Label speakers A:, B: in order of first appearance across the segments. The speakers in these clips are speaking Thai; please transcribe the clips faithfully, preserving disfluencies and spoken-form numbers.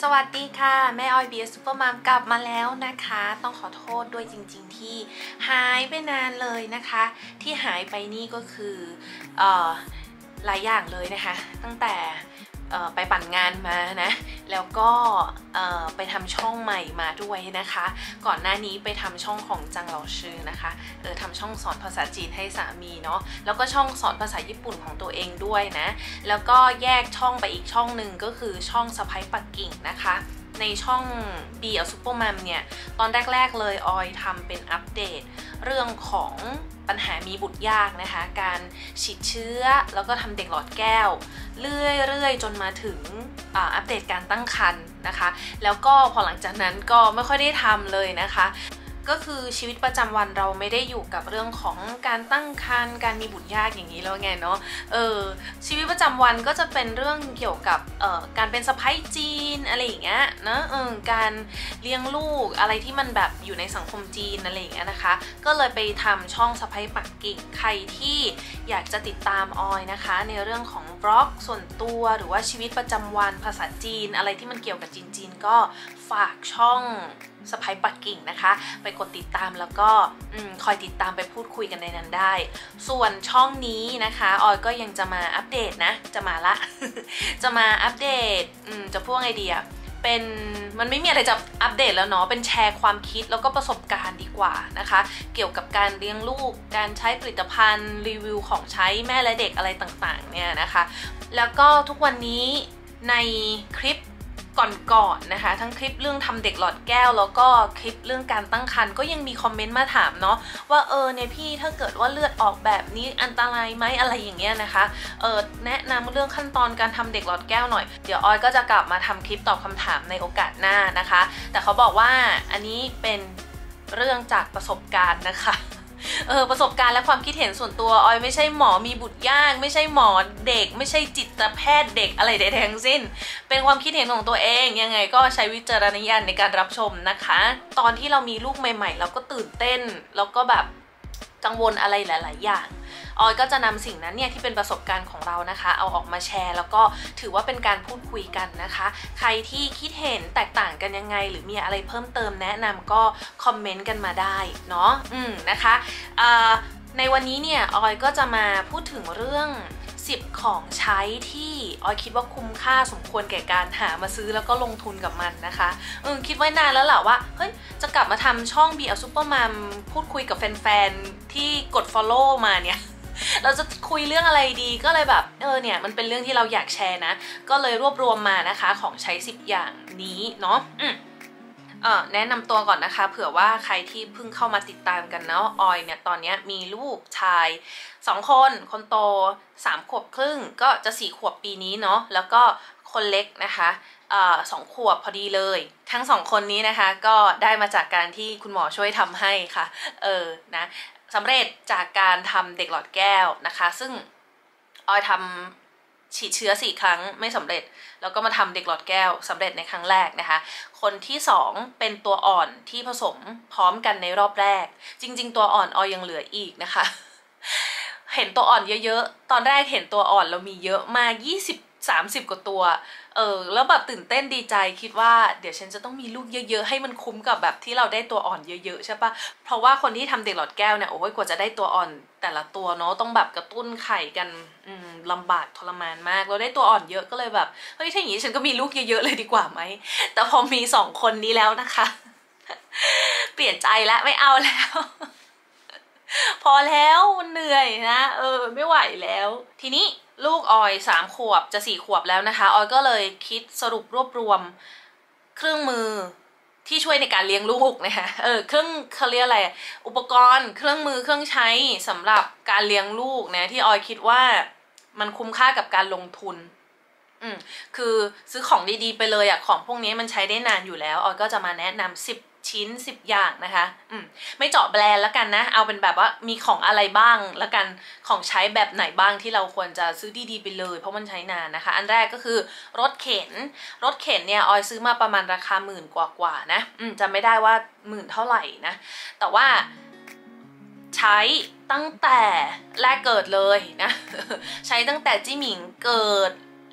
A: สวัสดีค่ะแม่ออยเบียร์ซุปเปอร์มัมกลับมาแล้วนะคะต้องขอโทษด้วยจริงๆที่หายไปนานเลยนะคะที่หายไปนี่ก็คือเอ่อหลายอย่างเลยนะคะตั้งแต่ไปปั่นงานมานะแล้วก็ไปทำช่องใหม่มาด้วยนะคะก่อนหน้านี้ไปทำช่องของจังเหลาชื่อนะคะเออทำช่องสอนภาษาจีนให้สามีเนาะแล้วก็ช่องสอนภาษาญี่ปุ่นของตัวเองด้วยนะแล้วก็แยกช่องไปอีกช่องหนึ่งก็คือช่องสะใภ้ปักกิ่งนะคะในช่อง บี แอล ซุปเปอร์มัมเนี่ยตอนแรกๆเลยออยทำเป็นอัปเดตเรื่องของปัญหามีบุตรยากนะคะการฉีดเชื้อแล้วก็ทำเด็กหลอดแก้วเรื่อยๆจนมาถึงอัปเดตการตั้งครรภ์นะคะแล้วก็พอหลังจากนั้นก็ไม่ค่อยได้ทำเลยนะคะก็คือชีวิตประจำวันเราไม่ได้อยู่กับเรื่องของการตั้งครรภ์การมีบุตรยากอย่างนี้แล้วไงเนาะเออชีวิตประจำวันก็จะเป็นเรื่องเกี่ยวกับเอ่อการเป็นสะใภ้จีนอะไรอย่างเงี้ยนะเออการเลี้ยงลูกอะไรที่มันแบบอยู่ในสังคมจีนอะไรอย่างเงี้ยนะคะก็เลยไปทำช่องสะใภ้ปักกิ่งใครที่อยากจะติดตามออยนะคะในเรื่องของบล็อกส่วนตัวหรือว่าชีวิตประจำวันภาษาจีนอะไรที่มันเกี่ยวกับจีนๆก็ฝากช่องสะใภ้ปักกิ่งนะคะไปกดติดตามแล้วก็คอยติดตามไปพูดคุยกันในนั้นได้ส่วนช่องนี้นะคะออยก็ยังจะมาอัปเดตนะจะมาละ จะมาอัปเดตจะพูดไงดีอะเป็นมันไม่มีอะไรจะอัปเดตแล้วเนาะเป็นแชร์ความคิดแล้วก็ประสบการณ์ดีกว่านะคะเกี่ยวกับการเลี้ยงลูกการใช้ผลิตภัณฑ์รีวิวของใช้แม่และเด็กอะไรต่างๆเนี่ยนะคะแล้วก็ทุกวันนี้ในคลิปก่อนๆ นะคะทั้งคลิปเรื่องทำเด็กหลอดแก้วแล้วก็คลิปเรื่องการตั้งครรภ์ก็ยังมีคอมเมนต์มาถามเนาะว่าเออเนี่ยพี่ถ้าเกิดว่าเลือดออกแบบนี้อันตรายไหมอะไรอย่างเงี้ยนะคะเออแนะนำเรื่องขั้นตอนการทำเด็กหลอดแก้วหน่อยเดี๋ยวออยก็จะกลับมาทำคลิปตอบคำถามในโอกาสหน้านะคะแต่เขาบอกว่าอันนี้เป็นเรื่องจากประสบการณ์นะคะเออประสบการณ์และความคิดเห็นส่วนตัวออยไม่ใช่หมอมีบุตรยากไม่ใช่หมอเด็กไม่ใช่จิตแพทย์เด็กอะไรใดๆทั้งสิ้นเป็นความคิดเห็นของตัวเองยังไงก็ใช้วิจารณญาณในการรับชมนะคะตอนที่เรามีลูกใหม่ๆเราก็ตื่นเต้นแล้วก็แบบกังวลอะไรหลายๆอย่างออยก็จะนำสิ่งนั้นเนี่ยที่เป็นประสบการณ์ของเรานะคะเอาออกมาแชร์แล้วก็ถือว่าเป็นการพูดคุยกันนะคะใครที่คิดเห็นแตกต่างกันยังไงหรือมีอะไรเพิ่มเติมแนะนำก็คอมเมนต์กันมาได้เนาะอืมนะคะในวันนี้เนี่ยออยก็จะมาพูดถึงเรื่องสิบของใช้ที่ออยคิดว่าคุ้มค่าสมควรแก่การหามาซื้อแล้วก็ลงทุนกับมันนะคะเออคิดไว้นานแล้วแหละว่าเฮ้ยจะกลับมาทำช่อง บี แอล ซุปเปอร์มัมพูดคุยกับแฟนๆที่กด follow มาเนี่ยเราจะคุยเรื่องอะไรดีก็เลยแบบเออเนี่ยมันเป็นเรื่องที่เราอยากแชร์นะก็เลยรวบรวมมานะคะของใช้สิบอย่างนี้เนาะอืมเออแนะนำตัวก่อนนะคะเผื่อว่าใครที่เพิ่งเข้ามาติดตามกันเนาะออยเนี่ยตอนนี้มีลูกชายสองคนคนโตสามขวบครึ่งก็จะสี่ขวบปีนี้เนาะแล้วก็คนเล็กนะคะเอ่อสองขวบพอดีเลยทั้งสองคนนี้นะคะก็ได้มาจากการที่คุณหมอช่วยทำให้ค่ะเออนะสำเร็จจากการทำเด็กหลอดแก้วนะคะซึ่งออยทำฉีดเชื้อสี่ครั้งไม่สำเร็จแล้วก็มาทำเด็กหลอดแก้วสำเร็จในครั้งแรกนะคะคนที่สองเป็นตัวอ่อนที่ผสมพร้อมกันในรอบแรกจริงๆตัวอ่อนออยยังเหลืออีกนะคะเห็นตัวอ่อนเยอะๆตอนแรกเห็นตัวอ่อนเรามีเยอะมากยี่สิบ สามสิบกว่าตัวเออแล้วแบบตื่นเต้นดีใจคิดว่าเดี๋ยวฉันจะต้องมีลูกเยอะๆให้มันคุ้มกับแบบที่เราได้ตัวอ่อนเยอะๆใช่ปะเพราะว่าคนที่ทำเด็กหลอดแก้วเนี่ยโอ้ยกว่าจะได้ตัวอ่อนแต่ละตัวเนาะต้องแบบกระตุ้นไข่กันอืมลำบากทรมานมากเราได้ตัวอ่อนเยอะก็เลยแบบเฮ้ยถ้าอย่างนี้ฉันก็มีลูกเยอะๆเลยดีกว่าไหมแต่พอมีสองคนนี้แล้วนะคะเปลี่ยนใจแล้วไม่เอาแล้วพอแล้วมันเหนื่อยนะเออไม่ไหวแล้วทีนี้ลูกออยสามขวบจะสี่ขวบแล้วนะคะออยก็เลยคิดสรุปรวบรวมเครื่องมือที่ช่วยในการเลี้ยงลูกนะคะเออเครื่องเขาเรียกอะไรอุปกรณ์เครื่องมือเครื่องใช้สำหรับการเลี้ยงลูกนะที่ออยคิดว่ามันคุ้มค่ากับการลงทุนอืมคือซื้อของดีๆไปเลยอะของพวกนี้มันใช้ได้นานอยู่แล้วออยก็จะมาแนะนำสิบชิ้นสิบอย่างนะคะอืมไม่เจาะแบรนด์แล้วกันนะเอาเป็นแบบว่ามีของอะไรบ้างแล้วกันของใช้แบบไหนบ้างที่เราควรจะซื้อดีๆไปเลยเพราะมันใช้นานนะคะอันแรกก็คือรถเข็นรถเข็นเนี่ยออยซื้อมาประมาณราคาหมื่นกว่าๆนะอืมจำไม่ได้ว่าหมื่นเท่าไหร่นะแต่ว่าใช้ตั้งแต่แรกเกิดเลยนะใช้ตั้งแต่จิหมิงเกิด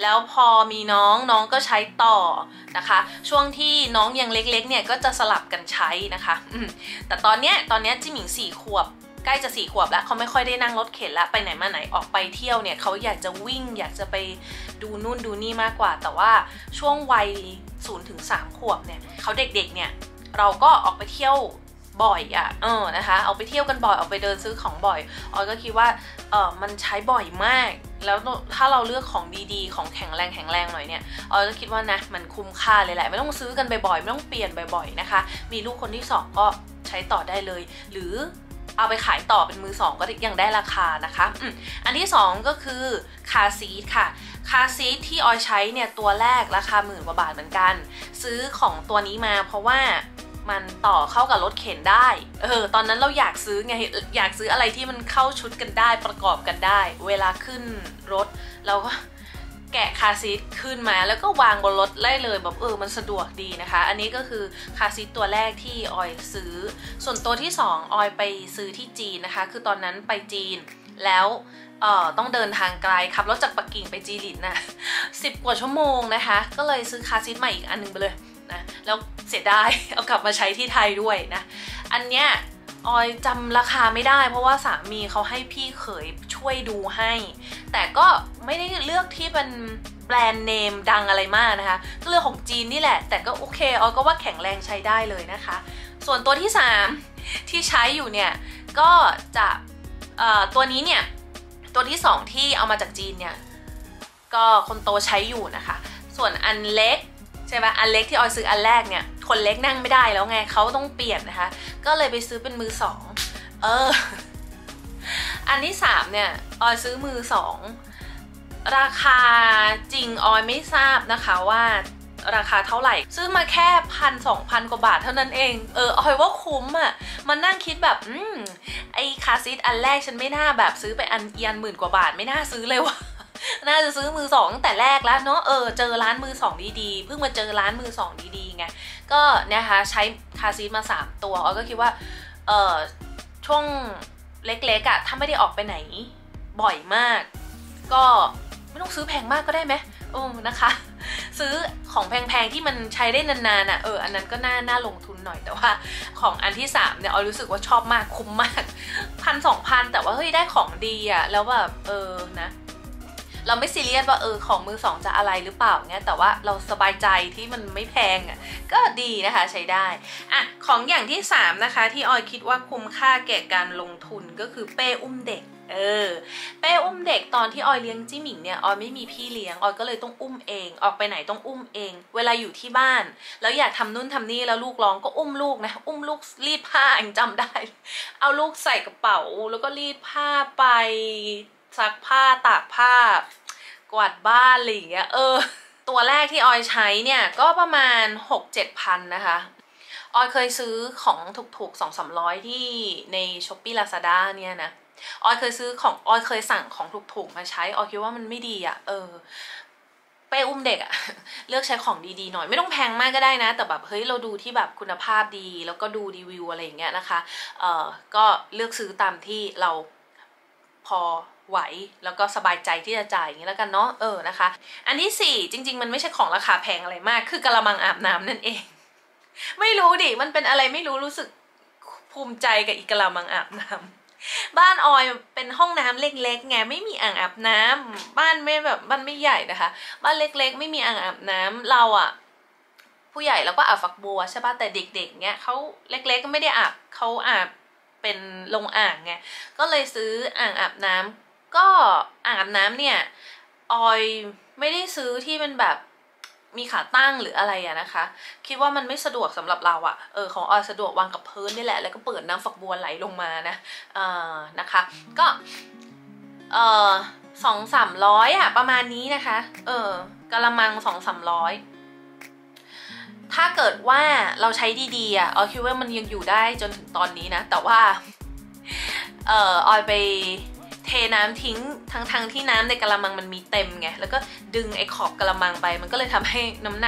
A: แล้วพอมีน้องน้องก็ใช้ต่อนะคะช่วงที่น้องยังเล็กๆเนี่ยก็จะสลับกันใช้นะคะแต่ตอนเนี้ยตอนเนี้ยจิหมิงสี่ขวบใกล้จะสี่ขวบแล้วเขาไม่ค่อยได้นั่งรถเข็นแล้วไปไหนมาไหนออกไปเที่ยวเนี่ยเขาอยากจะวิ่งอยากจะไปดูนู่นดูนี่มากกว่าแต่ว่าช่วงวัยศูนย์ถึงสามขวบเนี่ยเขาเด็กๆเนี่ยเราก็ออกไปเที่ยวบ่อยอ่ะเออนะคะเอาไปเที่ยวกันบ่อยออกไปเดินซื้อของบ่อยออยก็คิดว่าเออมันใช้บ่อยมากแล้วถ้าเราเลือกของดีๆของแข็งแรงแข็งแรงหน่อยเนี่ยออยก็คิดว่านะมันคุ้มค่าเลยแหละไม่ต้องซื้อกันบ่อยๆไม่ต้องเปลี่ยนบ่อยๆนะคะมีลูกคนที่สองก็ใช้ต่อได้เลยหรือเอาไปขายต่อเป็นมือสองก็ยังได้ราคานะคะอืมอันที่สองก็คือคาร์ซีทค่ะคาร์ซีทที่ออยใช้เนี่ยตัวแรกราคาหมื่นกว่าบาทเหมือนกันซื้อของตัวนี้มาเพราะว่ามันต่อเข้ากับรถเข็นได้เออตอนนั้นเราอยากซื้อไงอยากซื้ออะไรที่มันเข้าชุดกันได้ประกอบกันได้เวลาขึ้นรถเราก็แกะคาร์ซีทขึ้นมาแล้วก็วางบนรถได้เลยแบบเออมันสะดวกดีนะคะอันนี้ก็คือคาร์ซีทตัวแรกที่ออยซื้อส่วนตัวที่สองออยไปซื้อที่จีนนะคะคือตอนนั้นไปจีนแล้วเอ่อต้องเดินทางไกลขับรถจากปักกิ่งไปจีหลินนะสิบกว่าชั่วโมงนะคะก็เลยซื้อคาร์ซีทใหม่อีกอันนึงไปเลยนะแล้วเสียดายเอากลับมาใช้ที่ไทยด้วยนะอันเนี้ยออยจำราคาไม่ได้เพราะว่าสามีเขาให้พี่เขยช่วยดูให้แต่ก็ไม่ได้เลือกที่เป็นแบรนด์เนมดังอะไรมากนะคะก็เลือกของจีนนี่แหละแต่ก็โอเคออยก็ว่าแข็งแรงใช้ได้เลยนะคะส่วนตัวที่สามที่ใช้อยู่เนี่ยก็จะตัวนี้เนี่ยตัวที่สองที่เอามาจากจีนเนี่ยก็คนโตใช้อยู่นะคะส่วนอันเล็กใช่ไหมอันเล็กที่ออยซื้ออันแรกเนี่ยคนเล็กนั่งไม่ได้แล้วไงเขาต้องเปลี่ยนนะคะก็เลยไปซื้อเป็นมือสองเอออันที่สามเนี่ยออยซื้อมือสองราคาจริงออยไม่ทราบนะคะว่าราคาเท่าไหร่ซื้อมาแค่พันสองพันกว่าบาทเท่านั้นเองเออออยว่าคุ้มอ่ะมันนั่งคิดแบบอืมไอคาร์ซีทอันแรกฉันไม่น่าแบบซื้อไปอันเอียนหมื่นกว่าบาทไม่น่าซื้อเลยว่ะน่าจะซื้อมือสองตั้งแต่แรกแล้วเนาะเออเจอร้านมือสองดีๆเพิ่งมาเจอร้านมือสองดีๆไงก็นะคะใช้คาร์ซีทมาสามตัวออยก็คิดว่าเออช่วงเล็กๆอะถ้าไม่ได้ออกไปไหนบ่อยมากก็ไม่ต้องซื้อแพงมากก็ได้ไหมโอ้นะคะซื้อของแพงๆที่มันใช้ได้นานๆอะเอออันนั้นก็น่าน่าลงทุนหน่อยแต่ว่าของอันที่สามเนี่ยออยรู้สึกว่าชอบมากคุ้มมากพันสองพันแต่ว่าเฮ้ยได้ของดีอะแล้วแบบเออนะเราไม่ซีเรียสว่าเออของมือสองจะอะไรหรือเปล่าเงี้ยแต่ว่าเราสบายใจที่มันไม่แพงอ่ะก็ดีนะคะใช้ได้อ่ะของอย่างที่สามนะคะที่ออยคิดว่าคุ้มค่าแก่การลงทุนก็คือเป้อุ้มเด็กเออเป้อุ้มเด็กตอนที่ออยเลี้ยงจิหมิงเนี่ยออยไม่มีพี่เลี้ยงออยก็เลยต้องอุ้มเองออกไปไหนต้องอุ้มเองเวลาอยู่ที่บ้านแล้วอยากทำนู่นทำนี่แล้วลูกร้องก็อุ้มลูกนะอุ้มลูกรีดผ้ายังจำได้เอาลูกใส่กระเป๋าแล้วก็รีดผ้าไปซักผ้าตากผ้ากวาดบ้านอะไรอย่างเงี้ยเออตัวแรกที่ออยใช้เนี่ยก็ประมาณ หกเจ็ด พันนะคะออยเคยซื้อของถูกๆ สองสามร้อยที่ใน Shopee Lazada เนี่ยนะออยเคยซื้อของออยเคยสั่งของถูกๆมาใช้ออยคิดว่ามันไม่ดีอ่ะเออเป้อุ้มเด็กอะเลือกใช้ของดีๆหน่อยไม่ต้องแพงมากก็ได้นะแต่แบบเฮ้ยเราดูที่แบบคุณภาพดีแล้วก็ดูรีวิวอะไรอย่างเงี้ยนะคะเออก็เลือกซื้อตามที่เราพอไหวแล้วก็สบายใจที่จะจ่ายอย่างนี้แล้วกันเนาะเออนะคะอันที่สี่จริงๆมันไม่ใช่ของราคาแพงอะไรมากคือกระมังอาบน้ำนั่นเองไม่รู้ดิมันเป็นอะไรไม่รู้รู้สึกภูมิใจกับอีกระมังอาบน้ำบ้านออยเป็นห้องน้ำเล็กๆไงไม่มีอ่างอาบน้ำบ้านไม่แบบบ้านไม่ใหญ่นะคะบ้านเล็กๆไม่มีอ่างอาบน้ำเราอะผู้ใหญ่แล้วก็อาบฝักบัวใช่ป่ะแต่เด็กๆเนี้ยเขาเล็กๆก็ไม่ได้อาบเขาอาบเป็นลงอ่างไงก็เลยซื้ออ่างอาบน้ำก็อ่างอาบน้ำเนี่ยออยไม่ได้ซื้อที่มันแบบมีขาตั้งหรืออะไรอะนะคะคิดว่ามันไม่สะดวกสำหรับเราอะเออของออยสะดวกวางกับพื้นนี่แหละแล้วก็เปิดน้ำฝักบัวไหลลงมานะเออนะคะก็เออสองสามร้อยอะประมาณนี้นะคะเออกะละมังสองสามร้อยถ้าเกิดว่าเราใช้ดีๆอะออยคิดว่ามันยังอยู่ได้จนถึงตอนนี้นะแต่ว่าเออออยไปเทน้ำทิ้งทั้งทั้งที่น้ำในกะละมังมันมีเต็มไงแล้วก็ดึงไอ้ขอบกะละมังไปมันก็เลยทำให้น้ำหนัก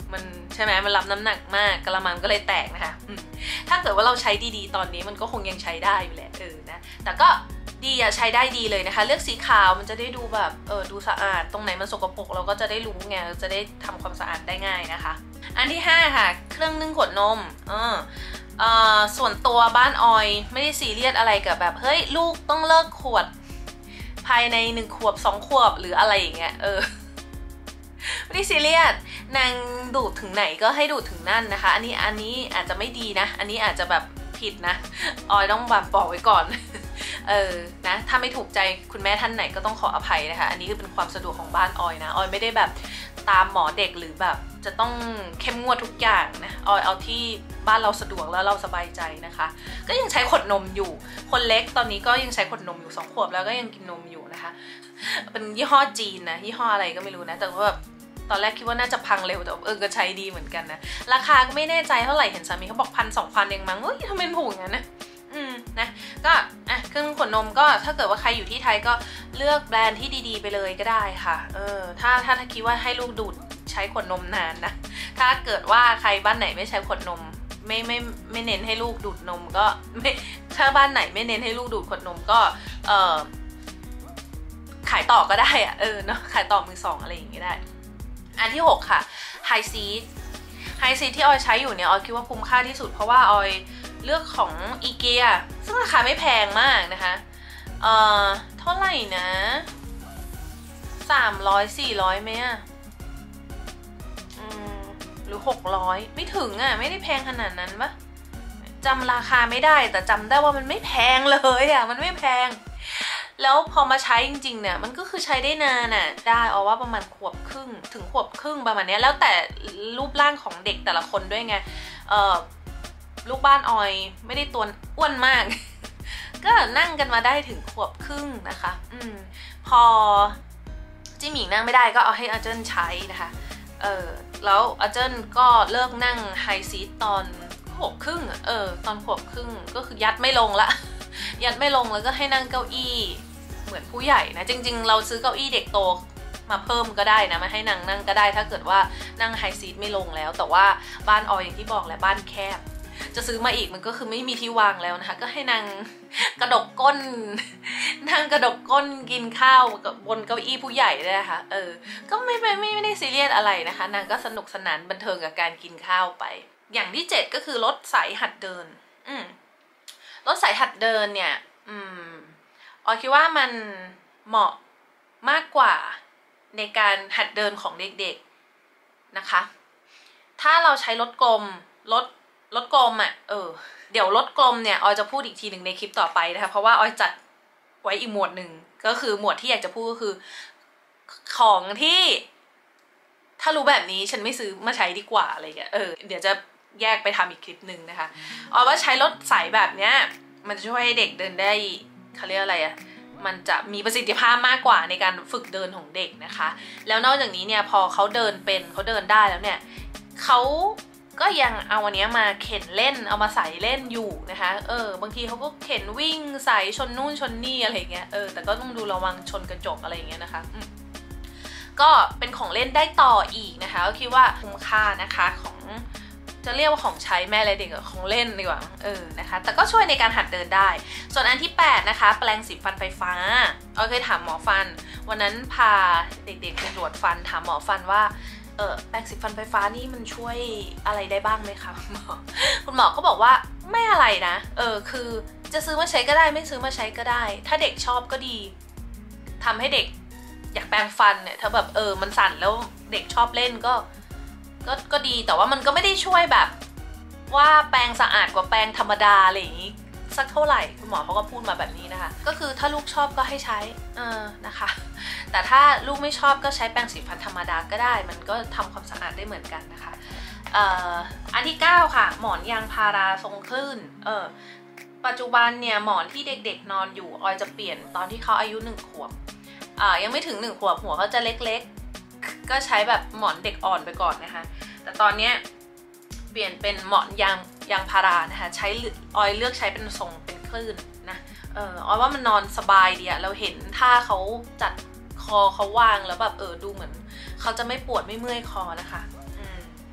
A: มันใช่ไหมมันรับน้ำหนักมากกระมังก็เลยแตกนะคะถ้าเกิดว่าเราใช้ดีๆตอนนี้มันก็คงยังใช้ได้อยู่แหละเออนะแต่ก็ดีอะใช้ได้ดีเลยนะคะเลือกสีขาวมันจะได้ดูแบบเออดูสะอาดตรงไหนมันสกปรกเราก็จะได้รู้ไงจะได้ทำความสะอาดได้ง่ายนะคะอันที่ห้าค่ะเครื่องนึ่งขวดนมเออเอ่อส่วนตัวบ้านออยไม่ได้ซีเรียสอะไรกับแบบเฮ้ยลูกต้องเลิกขวดภายในหนึ่งขวบสองขวบหรืออะไรอย่างเงี้ยเออไม่ได้ซีเรียสนางดูดถึงไหนก็ให้ดูดถึงนั่นนะคะอันนี้อันนี้อาจจะไม่ดีนะอันนี้อาจจะแบบผิดนะออยต้องแบบบอกไว้ก่อนเออนะถ้าไม่ถูกใจคุณแม่ท่านไหนก็ต้องขออภัยนะคะอันนี้คือเป็นความสะดวกของบ้านออยนะออยไม่ได้แบบตามหมอเด็กหรือแบบจะต้องเข้มงวดทุกอย่างนะออยเอาที่บ้านเราสะดวกแล้วเราสบายใจนะคะก็ยังใช้ขวดนมอยู่คนเล็กตอนนี้ก็ยังใช้ขวดนมอยู่สองขวบแล้วก็ยังกินนมอยู่นะคะเป็นยี่ห้อจีนนะยี่ห้ออะไรก็ไม่รู้นะแต่ว่าแบบตอนแรกคิดว่าน่าจะพังเร็วแต่เออก็ใช้ดีเหมือนกันนะราคาก็ไม่แน่ใจเท่าไหร่เห็นสามีเขาบอกพันสองพันเองมั้งเฮ้ยทำไมถูกงั้นนะอืมนะก็อ่ะเครื่องขวดนมก็ถ้าเกิดว่าใครอยู่ที่ไทยก็เลือกแบรนด์ที่ดีๆไปเลยก็ได้ค่ะเออถ้าถ้าถ้าคิดว่าให้ลูกดูดใช้ขวดนมนานนะถ้าเกิดว่าใครบ้านไหนไม่ใช้ขวดนมไม่ไม่ไม่เน้นให้ลูกดูดนมก็ไม่ถ้าบ้านไหนไม่เน้นให้ลูกดูดขวดนมก็เออขายต่อก็ได้อะเออเนาะขายต่อมือสองอะไรอย่างเงี้ยได้อันที่หกค่ะไฮซีดไฮซีดที่ออยใช้อยู่เนี่ยออยคิดว่าคุ้มค่าที่สุดเพราะว่าออยเลือกของอีเกียซึ่งราคาไม่แพงมากนะคะเอ่อเท่าไหร่นะสามร้อยสี่ร้อยไหมอะอืมหรือหกร้อยไม่ถึงอะไม่ได้แพงขนาดนั้นปะจำราคาไม่ได้แต่จำได้ว่ามันไม่แพงเลยอะมันไม่แพงแล้วพอมาใช้จริงๆเนี่ยมันก็คือใช้ได้นานน่ะได้เอาว่าประมาณขวบครึ่งถึงขวบครึ่งประมาณนี้แล้วแต่รูปร่างของเด็กแต่ละคนด้วยไงเอ่อลูกบ้านออยไม่ได้ตัวอ้วนมาก ก็นั่งกันมาได้ถึงขวบครึ่งนะคะอืมพอจิมหมิงนั่งไม่ได้ก็เอาให้อาเจิ้นใช้นะคะเออแล้วอาเจิ้นก็เลิกนั่งไฮซีทตอนขวบครึ่งเออตอนขวบครึ่งก็คือยัดไม่ลงละยัดไม่ลงแล้วก็ให้นั่งเก้าอี้เหมือนผู้ใหญ่นะจริงๆเราซื้อเก้าอี้เด็กโตมาเพิ่มก็ได้นะมาให้นางนั่งก็ได้ถ้าเกิดว่านั่งไฮซีทไม่ลงแล้วแต่ว่าบ้านออยอย่างที่บอกแหละบ้านแคบจะซื้อมาอีกมันก็คือไม่มีที่วางแล้วนะคะก็ให้นางกระดกก้นนั่งกระดกก้นกินข้าวบนเก้าอี้ผู้ใหญ่เลยนะคะเออก็ไม่ไม่ไม่ไม่ได้ซีเรียสอะไรนะคะนางก็สนุกสนานบันเทิงกับการกินข้าวไปอย่างที่เจ็ดก็คือรถสายหัดเดินอืมรถสายหัดเดินเนี่ยอืมออยคิดว่ามันเหมาะมากกว่าในการหัดเดินของเด็กๆนะคะถ้าเราใช้รถกลมรถรถกลมอ่ะเออเดี๋ยวรถกลมเนี่ยออยจะพูดอีกทีหนึ่งในคลิปต่อไปนะคะเพราะว่าออยจัดไว้อีกหมวดหนึ่งก็คือหมวดที่อยากจะพูดก็คือของที่ถ้ารู้แบบนี้ฉันไม่ซื้อมาใช้ดีกว่าอะไรอย่างเงี้ยเออเดี๋ยวจะแยกไปทำอีกคลิปหนึ่งนะคะออยว่าใช้รถสายแบบเนี้ยมันจะช่วยให้เด็กเดินได้เขาเรียกอะไรอะมันจะมีประสิทธิภาพมากกว่าในการฝึกเดินของเด็กนะคะแล้วนอกจากนี้เนี่ยพอเขาเดินเป็นเขาเดินได้แล้วเนี่ยเขาก็ยังเอาอันนี้มาเข็นเล่นเอามาใส่เล่นอยู่นะคะเออบางทีเขาก็เข็นวิ่งใส่ชนนู่นชนนี่อะไรเงี้ยเออแต่ก็ต้องดูระวังชนกระจกอะไรเงี้ยนะคะก็เป็นของเล่นได้ต่ออีกนะคะก็คิดว่าคุ้มค่านะคะของจะเรียกว่าของใช้แม่อะไรเด็กกับของเล่นดีกว่าเออนะคะแต่ก็ช่วยในการหัดเดินได้ส่วนอันที่แปดนะคะแปรงสีฟันไฟฟ้าออยเคยถามหมอฟันวันนั้นพาเด็กๆไปตรวจฟันถามหมอฟันว่าเออแปรงสีฟันไฟฟ้านี่มันช่วยอะไรได้บ้างไหมคะคุณหมอคุณหมอก็บอกว่าไม่อะไรนะเออคือจะซื้อมาใช้ก็ได้ไม่ซื้อมาใช้ก็ได้ถ้าเด็กชอบก็ดีทำให้เด็กอยากแปรงฟันเนี่ยถ้าแบบเออมันสั่นแล้วเด็กชอบเล่นก็ก็ก็ดีแต่ว่ามันก็ไม่ได้ช่วยแบบว่าแปรงสะอาดกว่าแปรงธรรมดาอะไรอย่างนี้สักเท่าไหร่คุณหมอเขาก็พูดมาแบบนี้นะคะก็คือถ้าลูกชอบก็ให้ใช้เออนะคะแต่ถ้าลูกไม่ชอบก็ใช้แปรงสีฟันธรรมดาก็ได้มันก็ทำความสะอาดได้เหมือนกันนะคะเอ่ออันที่เก้าค่ะหมอนยางพาราทรงคลื่นเออปัจจุบันเนี่ยหมอนที่เด็กๆนอนอยู่ออยจะเปลี่ยนตอนที่เขาอายุหนึ่งขวบอ่ายังไม่ถึงหนึ่งขวบหัวเขาจะเล็กๆก็ใช้แบบหมอนเด็กอ่อนไปก่อนนะคะแต่ตอนนี้เปลี่ยนเป็นหมอนยางยางพารานะคะใช้ออยเลือกใช้เป็นทรงเป็นคลื่นนะเออออยว่ามันนอนสบายดีอะเราเห็นถ้าเขาจัดคอเขาวางแล้วแบบเออดูเหมือนเขาจะไม่ปวดไม่เมื่อยคอนะคะอืม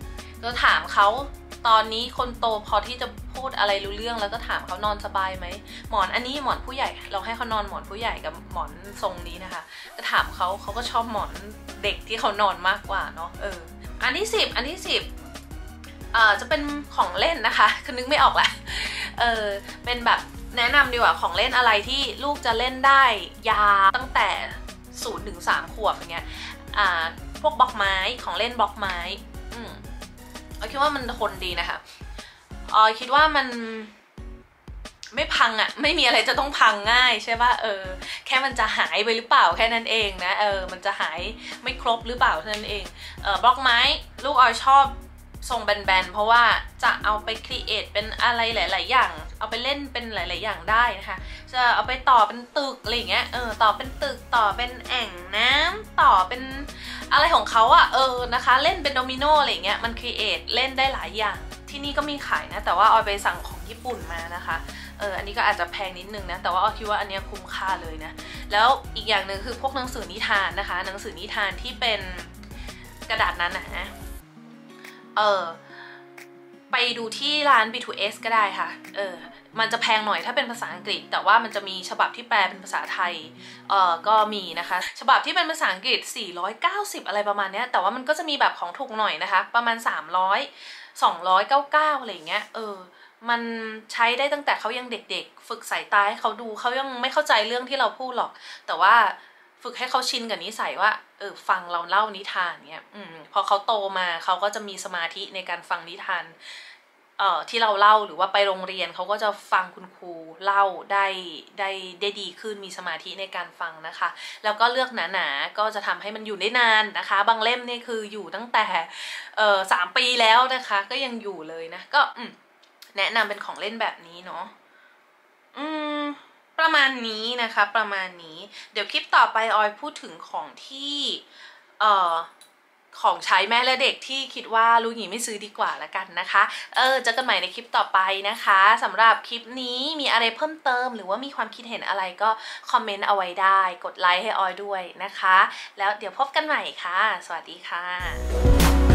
A: ก็ถามเขาตอนนี้คนโตพอที่จะพูดอะไรรู้เรื่องแล้วก็ถามเขานอนสบายไหมหมอนอันนี้หมอนผู้ใหญ่เราให้เขานอนหมอนผู้ใหญ่กับหมอนทรงนี้นะคะก็ถามเขาเขาก็ชอบหมอนเด็กที่เขานอนมากกว่าเนาะเอออันที่สิบอันที่สิบเอ่อจะเป็นของเล่นนะคะคือนึกไม่ออกแหละเออเป็นแบบแนะนำดีกว่าของเล่นอะไรที่ลูกจะเล่นได้ยาวตั้งแต่ศูนย์ถึงสามขวบอย่างเงี้ยอ่าพวกบล็อกไม้ของเล่นบล็อกไม้อืมเราคิดว่ามันทนดีนะคะอ๋อคิดว่ามันไม่พังอะไม่มีอะไรจะต้องพังง่ายใช่ป่ะเออแค่มันจะหายไปหรือเปล่าแค่นั้นเองนะเออมันจะหายไม่ครบหรือเปล่าเท่านั้นเองเออบล็อกไม้ลูกออยชอบทรงแบนๆเพราะว่าจะเอาไปครีเอทเป็นอะไรหลายๆอย่างเอาไปเล่นเป็นหลายๆอย่างได้นะคะจะเอาไปต่อเป็นตึกอะไรอย่างเงี้ยเออต่อเป็นตึกต่อเป็นแอ่งน้ำต่อเป็นอะไรของเขาอะเออนะคะเล่นเป็นโดมิโนอะไรอย่างเงี้ยมันครีเอทเล่นได้หลายอย่างที่นี่ก็มีขายนะแต่ว่าออยไปสั่งของญี่ปุ่นมานะคะเอออันนี้ก็อาจจะแพงนิดนึงนะแต่ว่าออยคิดว่าอันนี้คุ้มค่าเลยนะแล้วอีกอย่างหนึ่งคือพวกหนังสือนิทานนะคะหนังสือนิทานที่เป็นกระดาษนั้นนะเออไปดูที่ร้าน บี ทู เอส ก็ได้ค่ะเออมันจะแพงหน่อยถ้าเป็นภาษาอังกฤษแต่ว่ามันจะมีฉบับที่แปลเป็นภาษาไทยเออก็มีนะคะฉบับที่เป็นภาษาอังกฤษสี่ร้อยเก้าสิบอะไรประมาณนี้แต่ว่ามันก็จะมีแบบของถูกหน่อยนะคะประมาณสามร้อยสองร้อยเก้าสิบเก้าอะไรอย่างเงี้ยเออมันใช้ได้ตั้งแต่เขายังเด็กๆฝึกสายตาให้เขาดูเขายังไม่เข้าใจเรื่องที่เราพูดหรอกแต่ว่าฝึกให้เขาชินกับนิสัยว่าเออฟังเราเล่านิทานเนี้ยอืมพอเขาโตมาเขาก็จะมีสมาธิในการฟังนิทานเอ่อที่เราเล่าหรือว่าไปโรงเรียนเขาก็จะฟังคุณครูเล่าได้ได้ได้ดีขึ้นมีสมาธิในการฟังนะคะแล้วก็เลือกหนาๆก็จะทำให้มันอยู่ได้นานนะคะบางเล่มนี่คืออยู่ตั้งแต่เอ่อสามปีแล้วนะคะก็ยังอยู่เลยนะก็อืมแนะนำเป็นของเล่นแบบนี้เนาะอืมประมาณนี้นะคะประมาณนี้เดี๋ยวคลิปต่อไปออยพูดถึงของที่เอ่อของใช้แม่และเด็กที่คิดว่าลูกหยีไม่ซื้อดีกว่าละกันนะคะเออเจอกันใหม่ในคลิปต่อไปนะคะสำหรับคลิปนี้มีอะไรเพิ่มเติมหรือว่ามีความคิดเห็นอะไรก็คอมเมนต์เอาไว้ได้กดไลค์ให้ออยด้วยนะคะแล้วเดี๋ยวพบกันใหม่ค่ะสวัสดีค่ะ